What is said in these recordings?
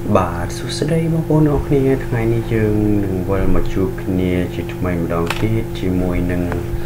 បាទសួស្តីបងប្អូនអរគ្នាថ្ងៃនេះយើងនឹងវិលមកជួបគ្នាជាថ្មីម្ដងទៀតជាមួយនឹង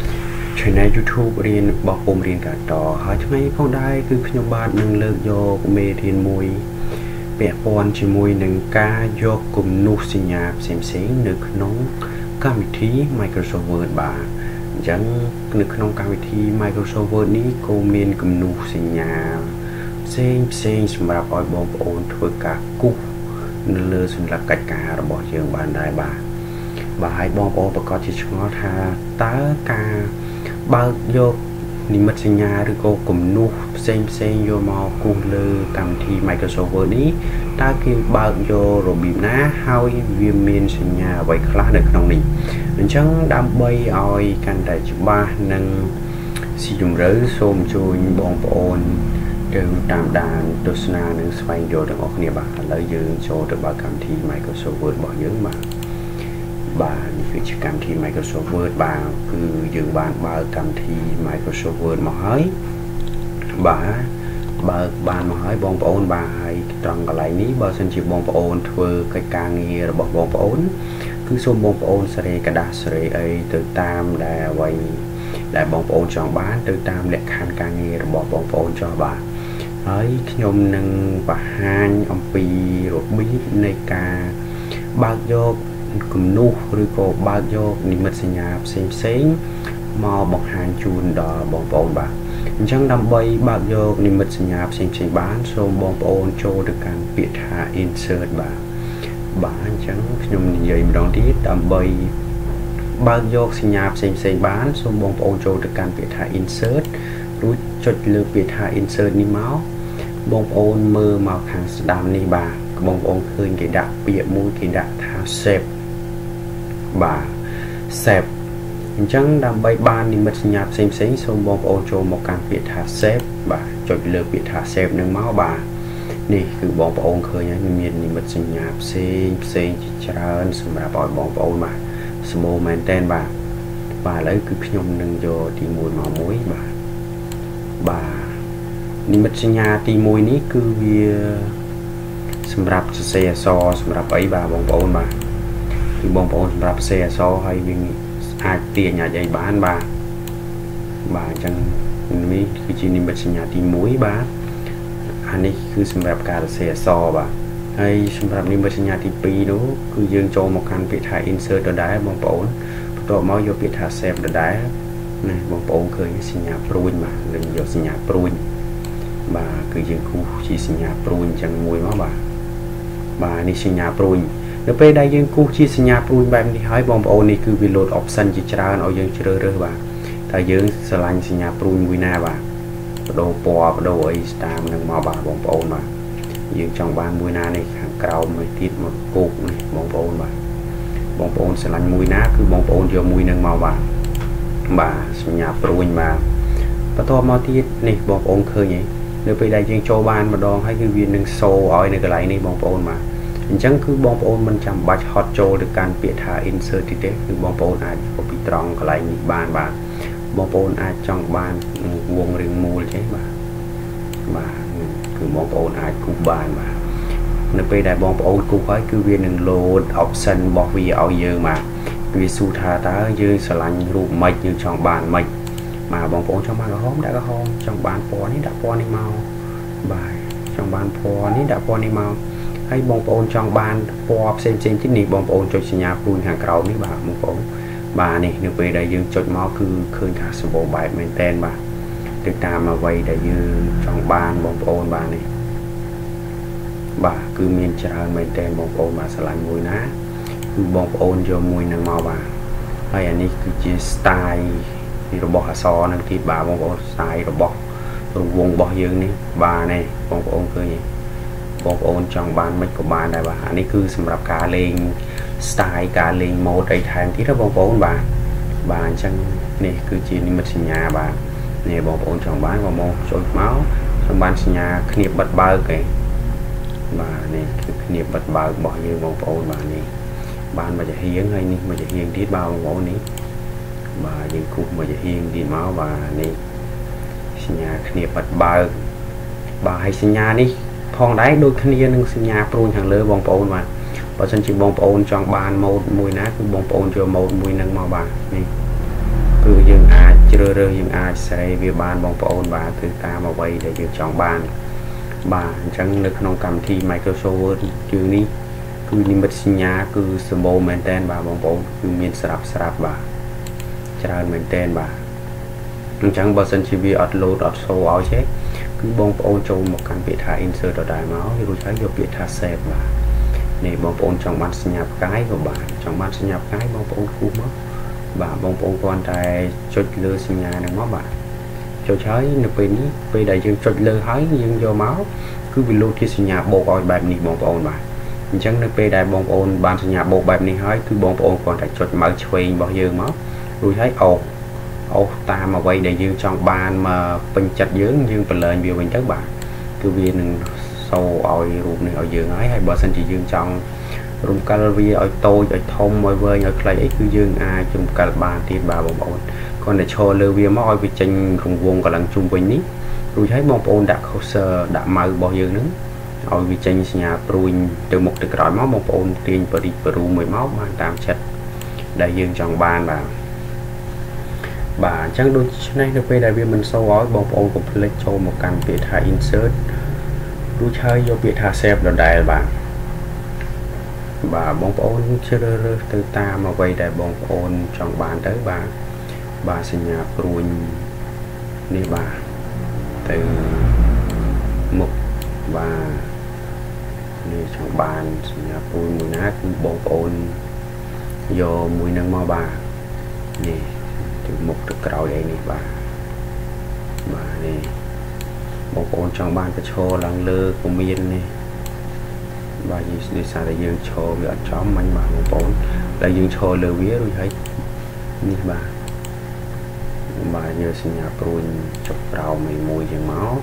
Channel YouTube រៀនរបស់ពុំរៀនកាតហើយថ្ងៃផងដែរគឺខ្ញុំបាទនឹងលើកយកមេរៀនមួយពាក់ព័ន្ធជាមួយនឹងការយកគំនូសសញ្ញាផ្សេងៗនៅក្នុងកម្មវិធី Microsoft Word បាទអញ្ចឹងនៅក្នុងកម្មវិធី Microsoft Word នេះក៏មានគំនូសសញ្ញាផ្សេងសម្រាប់ឲ្យបងប្អូនធ្វើការគូសនៅលើសញ្ញាកិច្ចការរបស់យើងបានដែរបាទហើយបងប្អូនប្រកាសជាឆ្ងល់ថាតើការបើកយកនិមិត្តសញ្ញាឬក៏គំនូសផ្សេងយកមកគូសលើកម្មវិធី Microsoft Word នេះតើគេបើកយករបៀបណាហើយវាមានសញ្ញាអ្វីខ្លះនៅក្នុងនេះអញ្ចឹងដើម្បីឲ្យកាន់តែច្បាស់និងស៊ីជម្រៅសូមជួយបងប្អូនទៅតាមដានទស្សនានិងស្វែងយល់ទាំងអស់គ្នាបាទឥឡូវយើងចូលទៅបើកកម្មវិធី Microsoft Word របស់យើងបាទនេះគឺជាកម្មវិធី Microsoft Word បាទគឺយើងបានបើកកម្មវិធី Microsoft Word មកហើយបាទបើកបានមកហើយបងប្អូនបាទហើយត្រង់កន្លែងនេះបើសិនជាបងប្អូនធ្វើកិច្ចការងាររបស់បងប្អូនគឺសូមបងប្អូនសេរីกระดาษសេរីអីទៅតាមដែលអ្វីដែលបងប្អូនចង់បានទៅតាមលក្ខខណ្ឌការងាររបស់បងប្អូនចោះបាទហើយខ្ញុំនឹងបង្ហាញអំពីរបៀបនៃការបើកយកគំនូសឬក៏បើកយកនិមិត្តសញ្ញាផ្សេងមកបង្ហាញជូនដល់បងប្អូនបាទអញ្ចឹងដើម្បីបើកយកនិមិត្តសញ្ញាផ្សេងបានសូមបងប្អូនចូលទៅកាន់ពាក្យថា insert បាទអញ្ចឹងខ្ញុំនិយាយម្ដងទៀតដើម្បីបើកយកសញ្ញាផ្សេងបានសូមបងប្អូនចូលទៅកាន់ពាក្យថា insert រួចចុចលើពាក្យថា insert នេះមកបងប្អូនមើលមកខាងស្ដាំនេះបាទបងប្អូនឃើញគេដាក់ពាក្យមួយគេដាក់ថា save បាទ save អញ្ចឹងដើម្បីបាននិមិត្តសញ្ញាផ្សេងសូមបងប្អូនចូលមកកាន់ពាក្យថា save បាទចុចលើពាក្យថា save នឹងមកបាទនេះគឺបងប្អូនឃើញហើយមាននិមិត្តសញ្ញាផ្សេងជាច្រើនសម្រាប់ឲ្យបងប្អូនបាទស្មូមែនតែនបាទឥឡូវគឺខ្ញុំនឹងយកទី1មកមួយបាទនិមិត្តសញ្ញាទី1នេះគឺវាសម្រាប់សរសេរអក្សរសម្រាប់អីបាទបងប្អូនបាទគឺបងប្អូនសម្រាប់សរសេរអក្សរហើយវាអាចទាញអាចអីបានបាទអញ្ចឹងនេះគឺជានិមិត្តសញ្ញាទី1បាទអានេះគឺសម្រាប់ការសរសេរអក្សរបាទហើយសម្រាប់និមិត្តសញ្ញាទី2នោះគឺយើងចូលមកកាន់ពាក្យថា insert ដដែលបងប្អូនបន្ទាប់មកយកពាក្យថា save ដដែលណាបងប្អូនឃើញសញ្ញាព្រួញបាទនឹងយកសញ្ញាព្រួញបាទគឺយើងគូសជាសញ្ញាព្រួញអញ្ចឹងមួយមកបាទនេះសញ្ញាព្រួញនៅពេលដែលយើងគូសជាសញ្ញាព្រួញបែបនេះហើយបងប្អូននេះគឺវា load option ជាច្រើនឲ្យយើងជ្រើសរើសបាទតែយើងស្រឡាញ់សញ្ញាព្រួញមួយណាបាទបដូរពណ៌បដូរអីតាមនឹងមកបាទបងប្អូនបាទយើងចង់បានមួយណានេះខាងក្រោមមួយទៀតមកគោកនេះបងប្អូនបាទបងប្អូនស្រឡាញ់មួយណាគឺបងប្អូនយកមួយនឹងមកបាទសញ្ញាព្រួញបាទបន្ទាប់មកទៀតនេះបងប្អូនឃើញនៅពេលដែលយើងចូលបានម្ដងហើយគឺវានឹងសូឲ្យនៅកន្លែងនេះបងប្អូនបាទអញ្ចឹងគឺបងប្អូនមិនចាំបាច់ហត់ចូលទៅកាន់ពាក្យថា insert ទេគឺបងប្អូនអាចយកពីត្រង់កន្លែងនេះបានបាទបងប្អូនអាចចង់បានវងរាងមូលទេបាទគឺបងប្អូនអាចគូសបានបាទនៅពេលដែលបងប្អូនគូសហើយគឺវានឹង load option របស់វាឲ្យយើងបាទវាសួរថាតើយើងស្រឡាញ់រូបម៉េចយើងចង់បានម៉េចបាទបងប្អូនចង់បានក្រហមដាក់ក្រហមចង់បានពណ៌នេះដាក់ពណ៌នេះមកបាទចង់បានពណ៌នេះដាក់ពណ៌នេះមកហើយបងប្អូនចង់បានពណ៌ផ្សេងទៀតនេះបងប្អូនចុចសញ្ញាព្រួយខាងក្រោមនេះបាទបងប្អូនបាទនេះនៅពេលដែលយើងចុចមកគឺឃើញថាសម្បូរបែបមែនតែនបាទទៅតាមអ្វីដែលយើងចង់បានបងប្អូនបាទនេះបាទគឺមានច្រើនមែនតែនបងប្អូនបាទស្រឡាញ់មួយណាគឺបងប្អូនយកមួយនឹងមកបាទហើយអានេះគឺជា style របស់អក្សរនឹងទៀតបាទបងប្អូន style របស់រង្វង់របស់យើងនេះបាទនេះបងប្អូនឃើញបងប្អូនចង់បានមិនក៏បានដែរបាទអានេះគឺសម្រាប់ការលេង style ការលេង mode អីថែមទៀតបងប្អូនបាទអញ្ចឹងនេះគឺជានិមិត្តសញ្ញាបាទនេះបងប្អូនចង់បានក៏មកចុចមកចង់បានសញ្ញាគ្នាបិទបើកឯងបាទនេះគឺគ្នាបិទបើករបស់យើងបងប្អូនបាទនេះបានមកជាហៀងហើយនេះមកជាហៀងទៀតបងប្អូននេះបាទយើងគូសមកជាហៀងទៀតមកបាទនេះសញ្ញាគ្នាបិទបើកបាទហើយសញ្ញានេះផ phong đáy đôi khi nâng sinh nhà prun hàng lơ bong bồn mà và sân chỉ bong bồn trong bàn một mùi nát cứ bong bồn cho một mùi nâng màu bạc này cứ dừng ai chưa rơi dừng ai sẽ về bàn bong bồn và từ ta mà quay để dừng trong bàn bà chẳng được nông cầm thi Microsoft Word chương ní cứ như mất sinh nhà cứ symbol maintain bà bong bồn cứ miền srap bà trả maintain bà chẳng bao giờ chỉ vì upload show áo chết cứ bong bồn cho một căn biệt thả insert ở đại máu thì rồi thấy vô biệt thả save bà này bong bồn trong ban sinh nhập cái của bạn trong ban sinh nhập cái bong bồn cũ mất bà bong bồn quan tài cho lơ sinh nhà này mất bà cho trái được về đại dương cho lơ hái nhưng do máu cứ vì luôn kia sinh nhà bộ gọi bài này bong bồn bà chẳng được về đại bong bồn ban sinh nhà bộ bài này hái cứ bong bồn còn phải chốt mở chơi bao giờ mất rồi thấy ta mà quay đại dương trong ban mà bình chặt dưỡng dương phần lời biểu bình chất bà cứ viên sâu oi ruột này ở dương ấy hay bờ sân chỉ dương trong rung calorie ở tôi ở thông mọi vơi ở clay cứ dương ai chung cả ba tiền bà bông ổn còn để cho lưu viên mà oi bị tranh rung vuông cả lần chung quanh ní rồi thấy bông ổn đã khâu sơ đã mơ bao dương nữa oi bị tranh nhà pruin từ một từ cõi máu một ổn tiền và đi peru 10 máu mà tạm chặt đại dương trong ban bà chẳng đôi này được về đại viên mình sâu gói bông ổn cũng lấy cho một căn biệt thả insert đu chơi vô biệt thả xếp đồ đại bà bóng ôn chưa từ ta mà quay đại bóng ôn trong bàn tới bà sinh nhà pruin đi bà từ mục và đi trong bàn sinh nhà pruin mùi nát bóng ôn vô mùi nâng mò bà nè từ mục từ cầu đây nè bà nè bóng ôn trong bàn cái cho lăng lơ của miên nè bà gì đi xa đại dương cho bị ăn chó mạnh bà một bốn đại dương cho lừa vía rồi thấy như bà giờ sinh nhà pruin chụp rau mày mùi dừng máu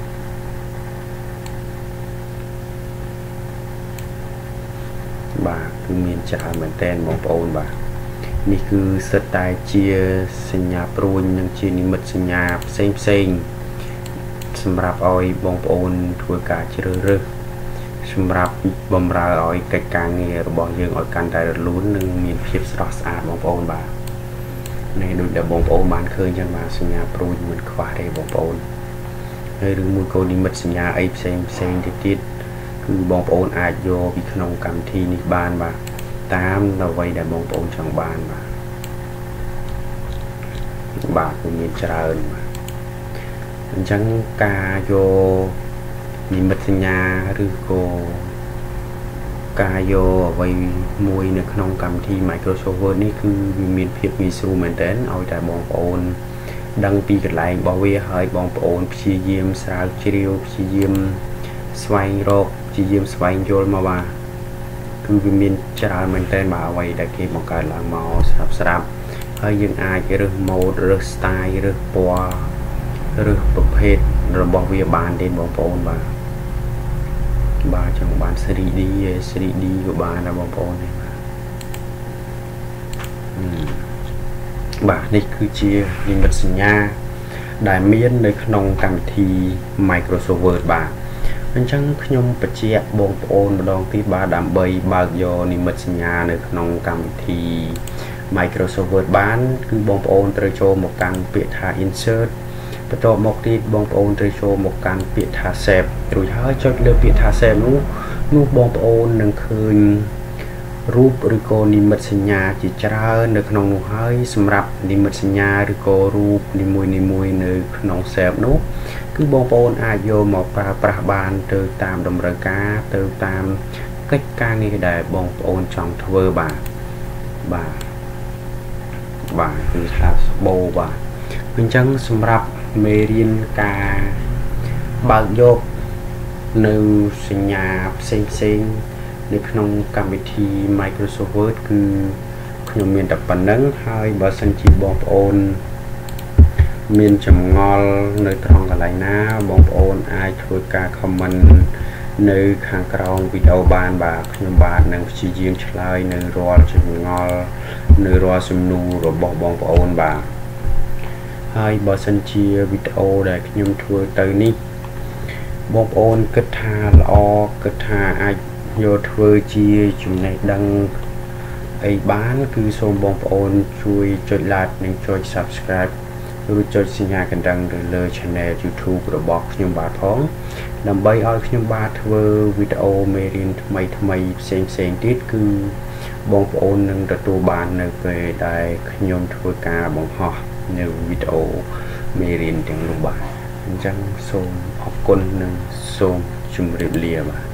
bà cứ miền trả mình tên một bốn bàนี่คือสไตล์เชียสัญญาปรุนยังเชียนิมิตสัญญาเซ็งสำหรับอ้อยบองโอนทัวการเจริญสำหรับบำราอ้อยกิจการเงี้ยระบอกยังอ้อยการได้ลุ้นหนึ่งมีเพียบสระสะอาดบองโอนบ่าในดูเดี๋ยวบองโอนมันเคยยังมาสัญญาปรุนมันขวาได้บองโอนในเรื่องมือโกนิมิตสัญญาไอ้เซ็งติดคือบองโอนอาจโยวิขนมกรรมทีนิบานบ่าตามเราไว้ได้บองโอนช่องบานบ่าคือมีเจริญจังกาโยนิมิตสัญญาหรือโกกาโยไว้มวยในขนมกรรมที่ Microsoft Word นี่คือมีเพียบมีสูเหมือนเดิมเอาแต่บองโอนดังปีกันไหลบอเวให้บองโอนพิเยี่ยมสาวเชียวพิเยี่ยมสวายโรคพิเยี่ยมสวายโยนมาว่าคือมีจราเหมือนเดิมมาไว้ได้เก็บของการล้างเมาสลับให้ยังอายเรื่องโหมดเรื่องสไตล์เรื่องปัวเรื่องประเภทระบบวิบาลเด่นบองโอนbà trong bàn 3D của bà là bóng bóng này bà này cứ chia đi mật sinh nha đại miên nơi nông cầm thi Microsoft Word bà nên chẳng nhung bật chia bóng bóng đong tí bà đảm bày bà do đi mật sinh nha nơi nông cầm thi Microsoft Word bán cứ bóng bóng tới cho một căn biệt thả insertตัวมกที่บองโอนจะโชว์มกการเปียทาเซฟหรือถ้าจะเลือกเปียทาเซฟนู้บองโอนหนึ่งคืนรูปหรือโกนิมิตสัญญาจิตราในขนมให้สำหรับนิมิตสัญญาหรือโกรูปนิมวยในขนมเซฟนู้คือบองโอนอาโยหมอกประบานเติมตามดำเนินการเติมตามกิจการนี้ได้บองโอนจองทเวอร์บ่าคือทาสโบบ่าเป็นจังสำหรับเมรินกาบางโยกในสัญญาเซ็งในขนมกรรมวิธี Microsoft Word คือขนมเมียนตับปันนังให้บาสันจีบองโอนเมียนจำงอลในตรองอะไรนะบองโอนอายช่วยการคอมมันในขางกรองวิดีโอบานบาขนมบานในชีเยียงชลายในรอจำงอลในรอสมนูระบบบองโอนบาให้บอสันเชียวิดีโอได้ขยมทัวร์เตอร์นี้បងប្អូនគិតថាល្អគិតថាអាចយកធ្វើជាចំណេះដឹងអីបានគឺសូមបងប្អូនជួយចុច like និងចុច subscribe ឬចុចសញ្ញាកណ្ដឹងទៅលើ channel YouTube របស់ខ្ញុំបាទផងដើម្បីឲ្យខ្ញុំបាទធ្វើវីដេអូមេរៀនថ្មីផ្សេងទៀតគឺបងប្អូននឹងទទួលបាននៅពេលដែលខ្ញុំធ្វើការបង្ហោះនៅវីដេអូមេរៀនទាំងនោះបាទអញ្ចឹងសូមអរគុណនិងសូមជម្រាបលាបាទ